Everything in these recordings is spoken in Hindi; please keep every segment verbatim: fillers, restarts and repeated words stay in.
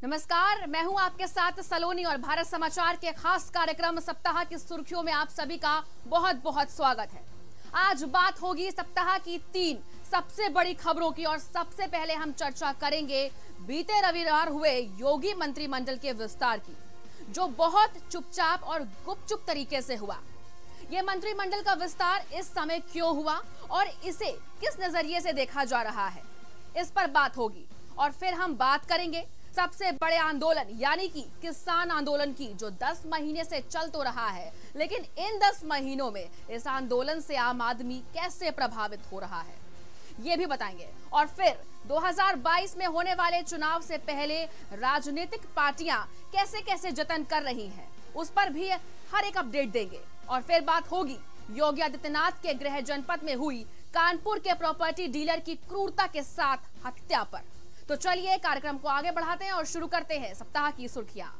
नमस्कार, मैं हूं आपके साथ सलोनी और भारत समाचार के खास कार्यक्रम सप्ताह की सुर्खियों में आप सभी का बहुत बहुत स्वागत है। आज बात होगी सप्ताह की तीन सबसे बड़ी खबरों की और सबसे पहले हम चर्चा करेंगे बीते रविवार हुए योगी मंत्रिमंडल के विस्तार की, जो बहुत चुपचाप और गुपचुप तरीके से हुआ। ये मंत्रिमंडल का विस्तार इस समय क्यों हुआ और इसे किस नजरिए से देखा जा रहा है, इस पर बात होगी। और फिर हम बात करेंगे सबसे बड़े आंदोलन यानी कि किसान आंदोलन की, जो दस महीने से चल तो रहा है, लेकिन इन दस महीनों में इस आंदोलन से आम आदमी कैसे प्रभावित हो रहा है, ये भी बताएंगे। और फिर दो हज़ार बाईस में होने वाले चुनाव से पहले राजनीतिक पार्टियां कैसे कैसे जतन कर रही हैं, उस पर भी हर एक अपडेट देंगे। और फिर बात होगी योगी आदित्यनाथ के गृह जनपद में हुई कानपुर के प्रॉपर्टी डीलर की क्रूरता के साथ हत्या पर। तो चलिए कार्यक्रम को आगे बढ़ाते हैं और शुरू करते हैं सप्ताह की सुर्खियां।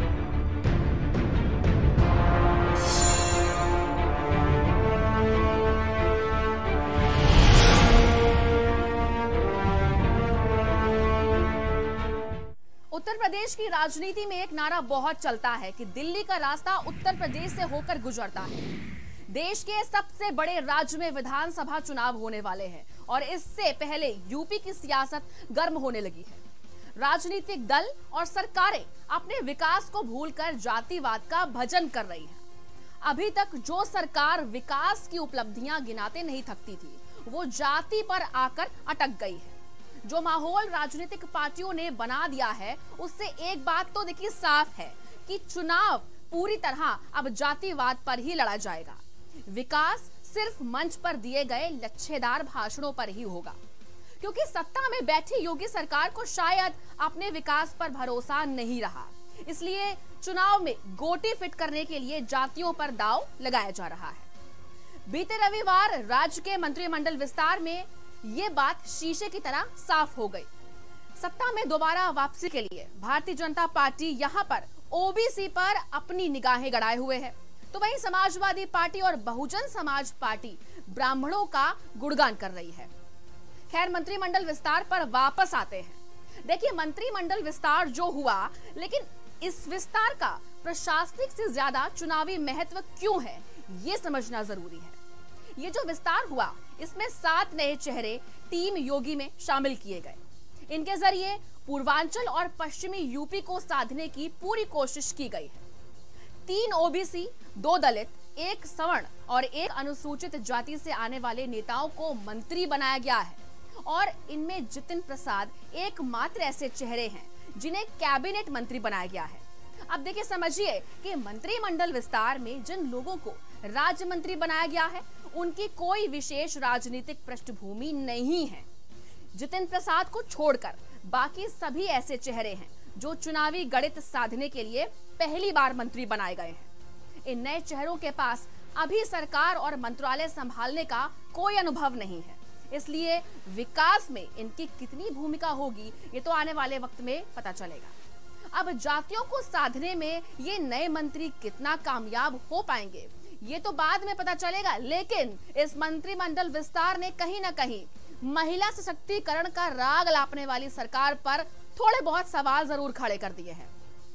उत्तर प्रदेश की राजनीति में एक नारा बहुत चलता है कि दिल्ली का रास्ता उत्तर प्रदेश से होकर गुजरता है। देश के सबसे बड़े राज्य में विधानसभा चुनाव होने वाले हैं और इससे पहले यूपी की सियासत गर्म होने लगी है। राजनीतिक दल और सरकारें अपने विकास को भूलकर जातिवाद का भजन कर रही हैं। अभी तक जो सरकार विकास की उपलब्धियां गिनाते नहीं थकती थी, वो जाति पर आकर अटक गई है। जो माहौल राजनीतिक पार्टियों ने बना दिया है, उससे एक बात तो देखिए साफ है कि चुनाव पूरी तरह अब जातिवाद पर ही लड़ा जाएगा। विकास सिर्फ मंच पर दिए गए लच्छेदार भाषणों पर ही होगा, क्योंकि सत्ता में बैठी योगी सरकार को शायद अपने विकास पर भरोसा नहीं रहा। इसलिए चुनाव में गोटी फिट करने के लिए जातियों पर दांव लगाया जा रहा है। बीते रविवार राज्य के मंत्रिमंडल विस्तार में ये बात शीशे की तरह साफ हो गई। सत्ता में दोबारा वापसी के लिए भारतीय जनता पार्टी यहाँ पर ओबीसी पर अपनी निगाहें गड़ाए हुए है, तो वहीं समाजवादी पार्टी और बहुजन समाज पार्टी ब्राह्मणों का गुणगान कर रही है। खैर, मंत्रिमंडल विस्तार पर वापस आते हैं। देखिए, मंत्रिमंडल विस्तार जो हुआ, लेकिन इस विस्तार का प्रशासनिक से ज्यादा चुनावी महत्व क्यों है, ये समझना जरूरी है। ये जो विस्तार हुआ, इसमें सात नए चेहरे टीम योगी में शामिल किए गए। इनके जरिए पूर्वांचल और पश्चिमी यूपी को साधने की पूरी कोशिश की गई है। तीन ओबीसी, दो दलित, एक सवर्ण और एक अनुसूचित जाति से आने वाले नेताओं को मंत्री बनाया गया है और इनमें जितिन प्रसाद एकमात्र ऐसे चेहरे हैं जिन्हें कैबिनेट मंत्री बनाया गया है। अब देखिए, समझिए कि मंत्रिमंडल विस्तार में जिन लोगों को राज्य मंत्री बनाया गया है, उनकी कोई विशेष राजनीतिक पृष्ठभूमि नहीं है। जितिन प्रसाद को छोड़कर बाकी सभी ऐसे चेहरे हैं जो चुनावी गणित साधने के लिए पहली बार मंत्री बनाए गए हैं। इन नए चेहरों के पास अभी सरकार और मंत्रालय संभालने का कोई अनुभव नहीं है, इसलिए विकास में इनकी कितनी भूमिका होगी, ये तो आने वाले वक्त में पता चलेगा। अब जातियों को साधने में ये नए मंत्री कितना कामयाब हो पाएंगे, ये तो बाद में पता चलेगा। लेकिन इस मंत्रिमंडल विस्तार ने कहीं ना कहीं महिला सशक्तिकरण का राग लापने वाली सरकार पर थोड़े बहुत सवाल जरूर खड़े कर दिए हैं।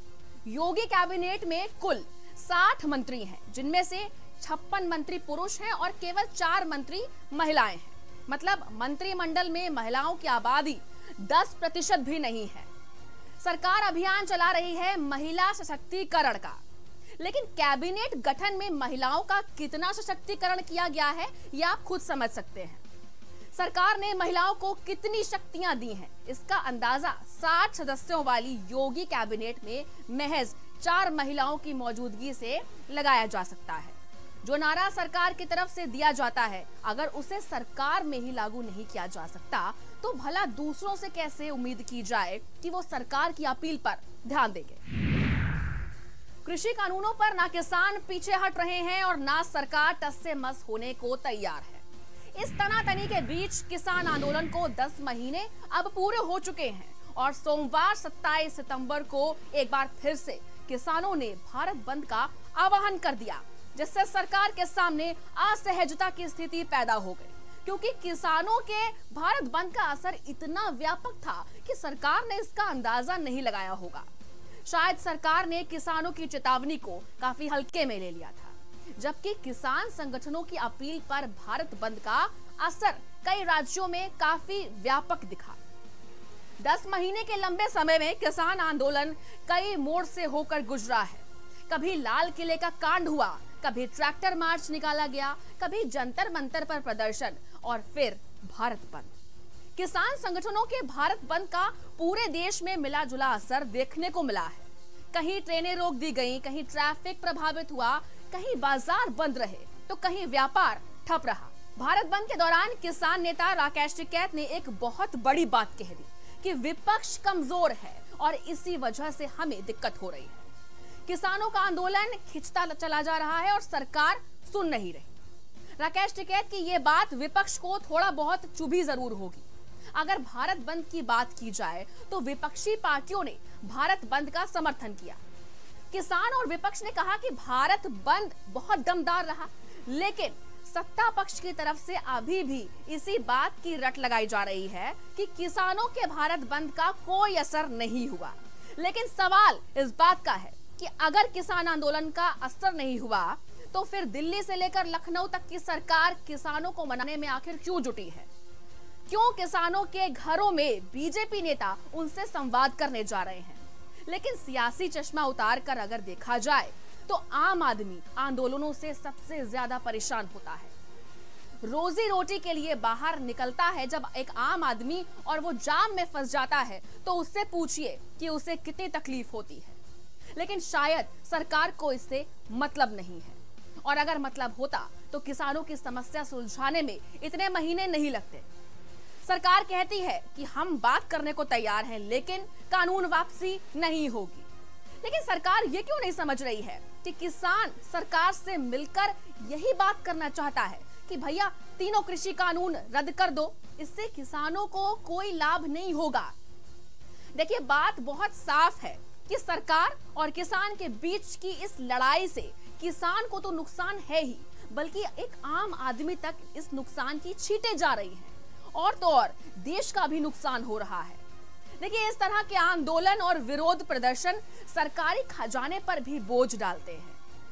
योगी कैबिनेट में कुल साठ मंत्री हैं, जिनमें से छप्पन मंत्री पुरुष हैं और केवल चार मंत्री महिलाएं हैं। मतलब मंत्रिमंडल में महिलाओं की आबादी दस प्रतिशत भी नहीं है। सरकार अभियान चला रही है महिला सशक्तिकरण का, लेकिन कैबिनेट गठन में महिलाओं का कितना सशक्तिकरण किया गया है, ये आप खुद समझ सकते हैं। सरकार ने महिलाओं को कितनी शक्तियां दी हैं, इसका अंदाजा साठ सदस्यों वाली योगी कैबिनेट में महज चार महिलाओं की मौजूदगी से लगाया जा सकता है। जो नारा सरकार की तरफ से दिया जाता है, अगर उसे सरकार में ही लागू नहीं किया जा सकता, तो भला दूसरों से कैसे उम्मीद की जाए कि वो सरकार की अपील पर ध्यान देंगे। कृषि कानूनों पर ना किसान पीछे हट रहे हैं और ना सरकार टस से मस होने को तैयार है। इस तनातनी के बीच किसान आंदोलन को दस महीने अब पूरे हो चुके हैं और सोमवार सत्ताईस सितंबर को एक बार फिर से किसानों ने भारत बंद का आह्वान कर दिया, जिससे सरकार के सामने असहजता की स्थिति पैदा हो गई। क्योंकि किसानों के भारत बंद का असर इतना व्यापक था कि सरकार ने इसका अंदाजा नहीं लगाया होगा। शायद सरकार ने किसानों की चेतावनी को काफी हल्के में ले लिया था, जबकि किसान संगठनों की अपील पर भारत बंद का असर कई राज्यों में काफी व्यापक दिखा। दस महीने के लंबे समय में किसान आंदोलन कई मोड़ से होकर गुजरा है। कभी लाल किले का कांड हुआ, कभी ट्रैक्टर मार्च निकाला गया, कभी जंतर मंतर पर प्रदर्शन और फिर भारत बंद। किसान संगठनों के भारत बंद का पूरे देश में मिला जुला असर देखने को मिला है। कहीं ट्रेनें रोक दी गईं, कहीं ट्रैफिक प्रभावित हुआ, कहीं बाजार बंद रहे तो कहीं व्यापार ठप रहा। भारत बंद के दौरान किसान नेता राकेश टिकैत ने एक बहुत बड़ी बात कह दी कि विपक्ष कमजोर है और इसी वजह से हमें दिक्कत हो रही है। किसानों का आंदोलन खिंचता चला जा रहा है और सरकार सुन नहीं रही। राकेश टिकैत की ये बात विपक्ष को थोड़ा बहुत चुभी जरूर होगी। अगर भारत बंद की बात की जाए तो विपक्षी पार्टियों ने भारत बंद का समर्थन किया। किसान और विपक्ष ने कहा कि भारत बंद बहुत दमदार रहा, लेकिन सत्ता पक्ष की तरफ से अभी भी इसी बात की रट लगाई जा रही है कि किसानों के भारत बंद का कोई असर नहीं हुआ। लेकिन सवाल इस बात का है कि अगर किसान आंदोलन का असर नहीं हुआ तो फिर दिल्ली से लेकर लखनऊ तक की सरकार किसानों को मनाने में आखिर क्यों जुटी है? क्यों किसानों के घरों में बीजेपी नेता उनसे संवाद करने जा रहे हैं? लेकिन सियासी चश्मा उतार कर अगर देखा जाए तो आम आदमी आंदोलनों से सबसे ज्यादा परेशान होता है। रोजी रोटी के लिए बाहर निकलता है जब एक आम आदमी और वो जाम में फंस जाता है तो उससे पूछिए कि उसे कितनी तकलीफ होती है। लेकिन शायद सरकार को इससे मतलब नहीं है, और अगर मतलब होता तो किसानों की समस्या सुलझाने में इतने महीने नहीं लगते। सरकार कहती है कि हम बात करने को तैयार हैं, लेकिन कानून वापसी नहीं होगी। लेकिन सरकार ये क्यों नहीं समझ रही है कि किसान सरकार से मिलकर यही बात करना चाहता है कि भैया तीनों कृषि कानून रद्द कर दो, इससे किसानों को कोई लाभ नहीं होगा। देखिए, बात बहुत साफ है कि सरकार और किसान के बीच की इस लड़ाई से किसान को तो नुकसान है ही, बल्कि एक आम आदमी तक इस नुकसान की छींटे जा रही हैं, और तो और देश का भी नुकसान हो रहा है। देखिए, इस तरह के आंदोलन और विरोध प्रदर्शन सरकारी खजाने पर भी बोझ डालते हैं।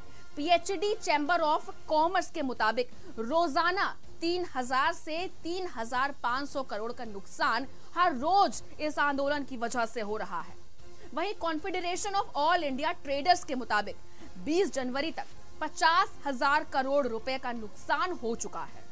पीएचडी चैम्बर ऑफ कॉमर्स के मुताबिक रोजाना तीन हजार से तीन हजार पाँच सौ करोड़ का नुकसान हर रोज इस आंदोलन की वजह से हो रहा है। वहीं confederation of all India traders के मुताबिक बीस जनवरी तक पचास हजार करोड़ रुपए का नुकसान हो चुका है।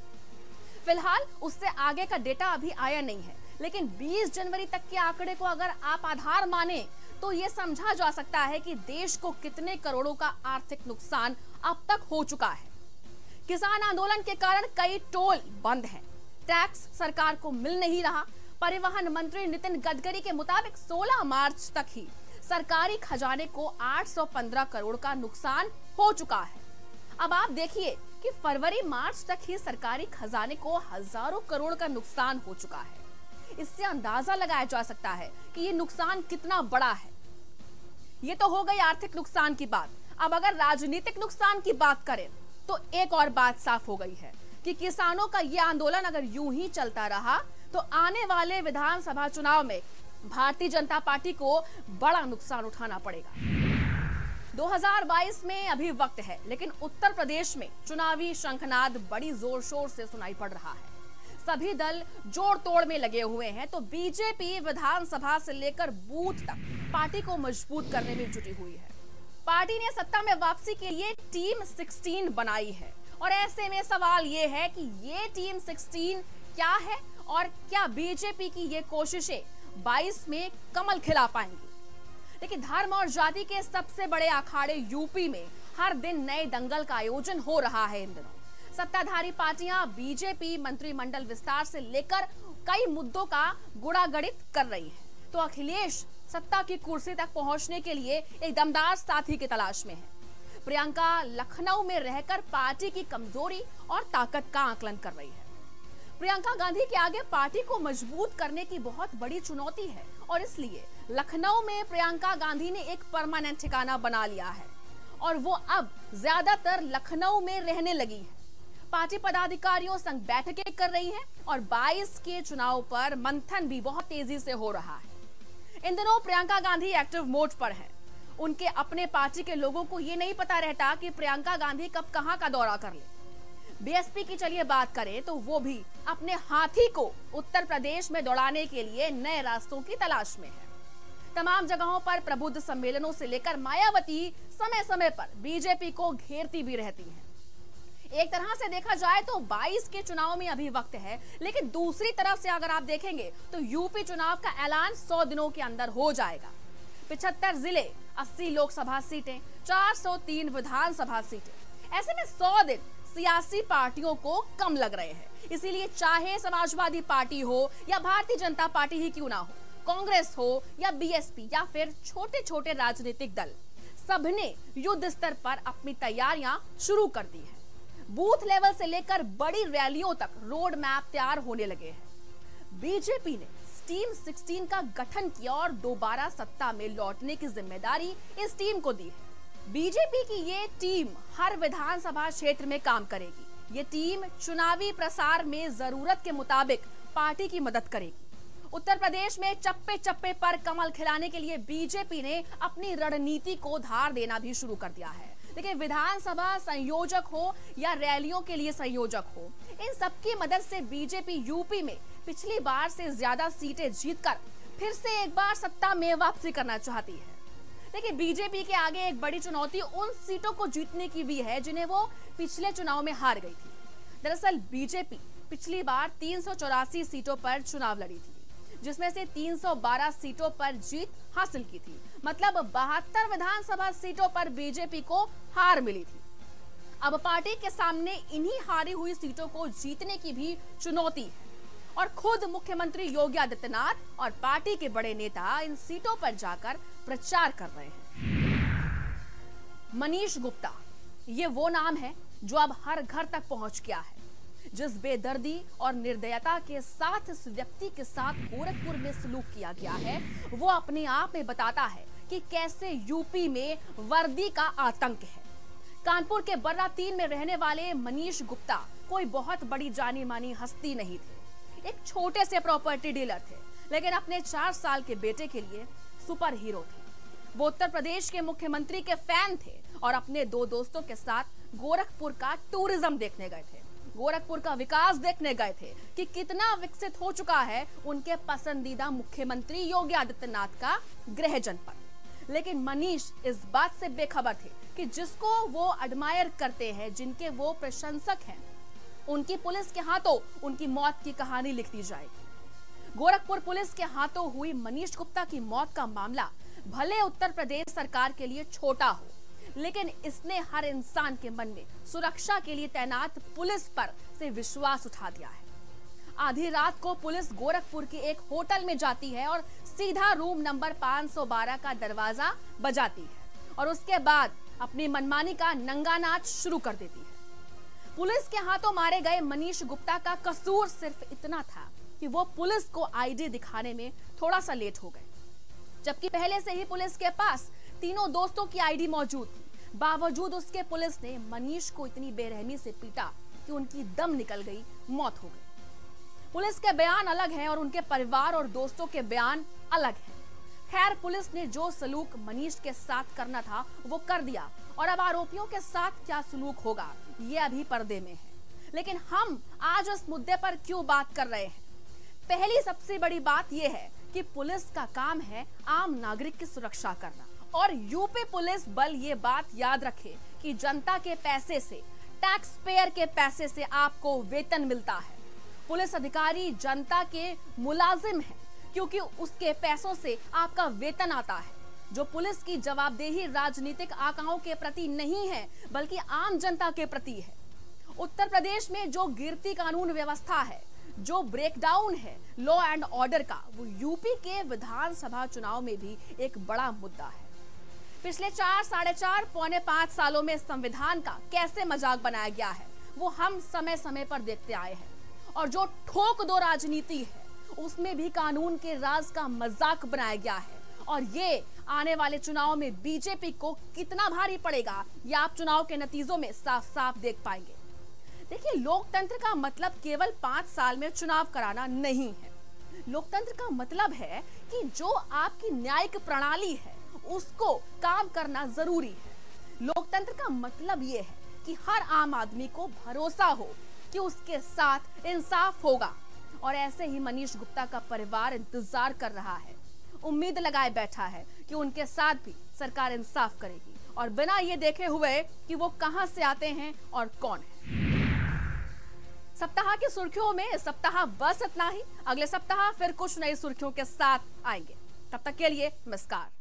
फिलहाल उससे आगे का डेटा अभी आया नहीं है, लेकिन बीस जनवरी तक के आंकड़े को अगर आप आधार माने तो यह समझा जा सकता है कि देश को कितने करोड़ों का आर्थिक नुकसान अब तक हो चुका है। किसान आंदोलन के कारण कई टोल बंद हैं, टैक्स सरकार को मिल नहीं रहा। परिवहन मंत्री नितिन गडकरी के मुताबिक सोलह मार्च तक ही सरकारी खजाने को आठ सौ पंद्रह करोड़ का नुकसान हो चुका है। अब आप देखिए कि फरवरी मार्च तक ही सरकारी खजाने को हजारों करोड़ का नुकसान हो चुका है। इससे अंदाजा लगाया जा सकता है कि ये नुकसान कितना बड़ा है। ये तो हो गई आर्थिक नुकसान की बात। अब अगर राजनीतिक नुकसान की बात करें तो एक और बात साफ हो गई है कि किसानों का ये आंदोलन अगर यूं ही चलता रहा तो आने वाले विधानसभा चुनाव में भारतीय जनता पार्टी को बड़ा नुकसान उठाना पड़ेगा। दो हज़ार बाईस में अभी वक्त है, लेकिन उत्तर प्रदेश में चुनावी शंखनाद बड़ी जोर शोर से सुनाई पड़ रहा है। सभी दल जोड़ तोड़ में लगे हुए हैं, तो बीजेपी विधानसभा से लेकर बूथ तक पार्टी को मजबूत करने में जुटी हुई है। पार्टी ने सत्ता में वापसी के लिए टीम सोलह बनाई है, और ऐसे में सवाल ये है कि ये टीम सोलह क्या है और क्या बीजेपी की ये कोशिशें बाईस में कमल खिला पाएंगी। लेकिन धर्म और जाति के सबसे बड़े अखाड़े यूपी में हर दिन नए दंगल का आयोजन हो रहा है। इन दिनों सत्ताधारी पार्टियां बीजेपी मंत्रिमंडल विस्तार से लेकर कई मुद्दों का गुड़ागड़ित कर रही है, तो अखिलेश सत्ता की कुर्सी तक पहुंचने के लिए एक दमदार साथी की तलाश में है। प्रियंका लखनऊ में रहकर पार्टी की कमजोरी और ताकत का आकलन कर रही है। प्रियंका गांधी के आगे पार्टी को मजबूत करने की बहुत बड़ी चुनौती है, और इसलिए लखनऊ में प्रियंका गांधी ने एक परमानेंट ठिकाना बना लिया है और वो अब ज्यादातर लखनऊ में रहने लगी है। पार्टी पदाधिकारियों संग बैठकें कर रही है और बाईस के चुनाव पर मंथन भी बहुत तेजी से हो रहा है। इन दिनों प्रियंका गांधी एक्टिव मोड पर है। उनके अपने पार्टी के लोगों को ये नहीं पता रहता कि प्रियंका गांधी कब कहां का दौरा कर ले। बीएसपी की चलिए बात करें तो वो भी अपने हाथी को उत्तर प्रदेश में दौड़ाने के लिए नए रास्तों की तलाश में है। तमाम जगहों पर प्रबुद्ध सम्मेलनों से लेकर मायावती समय समय पर बीजेपी को घेरती भी रहती हैं। एक तरह से देखा जाए तो बाईस के चुनाव में अभी वक्त है, लेकिन दूसरी तरफ से अगर आप देखेंगे तो यूपी चुनाव का ऐलान सौ दिनों के अंदर हो जाएगा। पचहत्तर जिले, अस्सी लोकसभा सीटें, चार सौ तीन विधानसभा सीटें। ऐसे में सौ दिन सियासी पार्टियों को कम लग रहे हैं। इसीलिए चाहे समाजवादी पार्टी हो या भारतीय जनता पार्टी ही क्यों ना हो, कांग्रेस हो या बीएसपी या फिर छोटे छोटे राजनीतिक दल, सबने युद्ध स्तर पर अपनी तैयारियां शुरू कर दी है। बूथ लेवल से लेकर बड़ी रैलियों तक रोड मैप तैयार होने लगे हैं। बीजेपी ने टीम सोलह का गठन किया और दोबारा सत्ता में लौटने की जिम्मेदारी इस टीम को दी है। बीजेपी की ये टीम हर विधानसभा क्षेत्र में काम करेगी। ये टीम चुनावी प्रसार में जरूरत के मुताबिक पार्टी की मदद करेगी। उत्तर प्रदेश में चप्पे चप्पे पर कमल खिलाने के लिए बीजेपी ने अपनी रणनीति को धार देना भी शुरू कर दिया है। देखिए, विधानसभा संयोजक हो या रैलियों के लिए संयोजक हो, इन सबकी मदद से बीजेपी यूपी में पिछली बार से ज्यादा सीटें जीतकर फिर से एक बार सत्ता में वापसी करना चाहती है। देखिए, बीजेपी के आगे एक बड़ी चुनौती उन सीटों को जीतने की भी है जिन्हें वो पिछले चुनाव में हार गई थी। दरअसल बीजेपी पिछली बार तीन सौ चौरासी सीटों पर चुनाव लड़ी थी, जिसमें से तीन सौ बारह सीटों पर जीत हासिल की थी। मतलब बहत्तर विधानसभा सीटों पर बीजेपी को हार मिली थी। अब पार्टी के सामने इन्हीं हारी हुई सीटों को जीतने की भी चुनौती है और खुद मुख्यमंत्री योगी आदित्यनाथ और पार्टी के बड़े नेता इन सीटों पर जाकर प्रचार कर रहे हैं। मनीष गुप्ता, ये वो नाम है जो अब हर घर तक पहुंच गया है। जिस बेदर्दी और निर्दयता के साथ इस व्यक्ति के साथ गोरखपुर में सलूक किया गया है, वो अपने आप में बताता है कि कैसे यूपी में वर्दी का आतंक है। कानपुर के बर्रा तीन में रहने वाले मनीष गुप्ता कोई बहुत बड़ी जानी मानी हस्ती नहीं थे। एक छोटे से प्रॉपर्टी डीलर थे, लेकिन अपने चार साल के बेटे के लिए सुपर हीरो थे। वो उत्तर प्रदेश के मुख्यमंत्री के फैन थे और अपने दो दोस्तों के साथ गोरखपुर का टूरिज्म देखने गए थे। गोरखपुर का विकास देखने गए थे कि कितना विकसित हो चुका है उनके पसंदीदा मुख्यमंत्री योगी आदित्यनाथ का गृह जनपद। लेकिन मनीष इस बात से बेखबर थे कि जिसको वो एडमायर करते हैं, जिनके वो प्रशंसक हैं, उनकी पुलिस के हाथों उनकी मौत की कहानी लिख दी जाएगी। गोरखपुर पुलिस के हाथों हुई मनीष गुप्ता की मौत का मामला भले उत्तर प्रदेश सरकार के लिए छोटा हो, लेकिन इसने हर इंसान के मन में सुरक्षा के लिए तैनात पुलिस पर से विश्वास उठा दिया है। आधी रात को पुलिस गोरखपुर के एक होटल में जाती है और सीधा रूम नंबर पाँच सौ बारह का दरवाजा बजाती है और उसके बाद अपनी मनमानी का नंगा नाच शुरू कर देती है। पुलिस के हाथों मारे गए मनीष गुप्ता का कसूर सिर्फ इतना था कि वो पुलिस को आईडी दिखाने में थोड़ा सा लेट हो गए, जबकि पहले से ही पुलिस के पास तीनों दोस्तों की आईडी मौजूद थी। बावजूद उसके पुलिस ने मनीष को इतनी बेरहमी से पीटा कि उनकी दम निकल गई, मौत हो गई। पुलिस के बयान अलग हैं और उनके परिवार और दोस्तों के बयान अलग हैं। खैर, पुलिस ने जो सलूक मनीष के साथ करना था वो कर दिया और अब आरोपियों के साथ क्या सलूक होगा ये अभी पर्दे में है। लेकिन हम आज उस मुद्दे पर क्यों बात कर रहे हैं? पहली सबसे बड़ी बात यह है कि पुलिस का काम है आम नागरिक की सुरक्षा करना और यूपी पुलिस बल ये बात याद रखे कि जनता के पैसे से, टैक्स पेयर के पैसे से आपको वेतन मिलता है। पुलिस अधिकारी जनता के मुलाजिम है क्योंकि उसके पैसों से आपका वेतन आता है। जो पुलिस की जवाबदेही राजनीतिक आकाओं के प्रति नहीं है बल्कि आम जनता के प्रति है। उत्तर प्रदेश में जो गिरती कानून व्यवस्था है, जो ब्रेकडाउन है लॉ एंड ऑर्डर का, वो यूपी के विधानसभा चुनाव में भी एक बड़ा मुद्दा है। पिछले चार साढ़े चार पौने पांच सालों में संविधान का कैसे मजाक बनाया गया है वो हम समय समय पर देखते आए हैं और जो ठोक दो राजनीति है उसमें भी कानून के राज का मजाक बनाया गया है और ये आने वाले चुनाव में बीजेपी को कितना भारी पड़ेगा ये आप चुनाव के नतीजों में साफ साफ देख पाएंगे। देखिए, लोकतंत्र का मतलब केवल पांच साल में चुनाव कराना नहीं है। लोकतंत्र का मतलब है कि जो आपकी न्यायिक प्रणाली है उसको काम करना जरूरी है। लोकतंत्र का मतलब ये है कि हर आम आदमी को भरोसा हो कि उसके साथ इंसाफ होगा। और ऐसे ही मनीष गुप्ता का परिवार इंतजार कर रहा है, उम्मीद लगाए बैठा है कि उनके साथ भी सरकार इंसाफ करेगी, और बिना ये देखे हुए कि वो कहां से आते हैं और कौन है। सप्ताह की सुर्खियों में इस सप्ताह बस इतना ही। अगले सप्ताह फिर कुछ नई सुर्खियों के साथ आएंगे। तब तक के लिए नमस्कार।